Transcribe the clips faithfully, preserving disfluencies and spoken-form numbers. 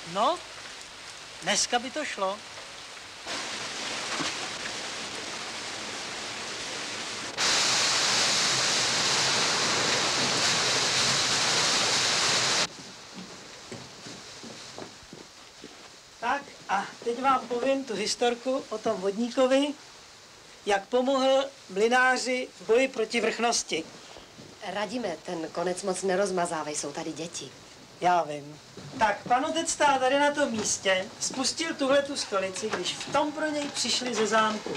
No, dneska by to šlo. Tak a teď vám povím tu historku o tom vodníkovi, jak pomohl mlynáři v boji proti vrchnosti. Radíme, ten konec moc nerozmazávej, jsou tady děti. Já vím. Tak pan otec stál tady na tom místě, spustil tuhle tu stolici, když v tom pro něj přišli ze zámku.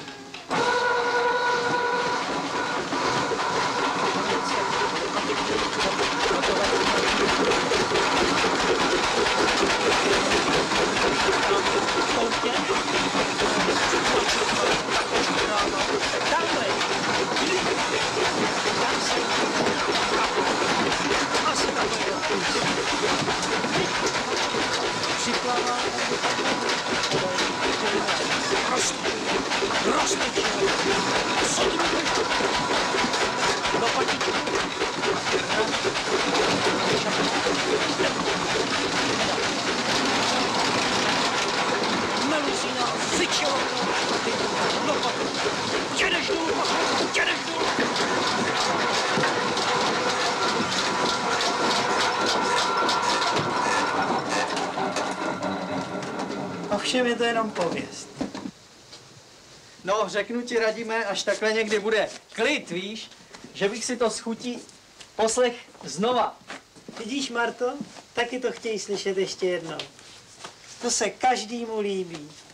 Ovšem je to jenom pověst. No, řeknu ti, Radíme, až takhle někdy bude klid, víš, že bych si to s chutí poslech znova. Vidíš, Marto, taky to chtějí slyšet ještě jednou. To se každému líbí.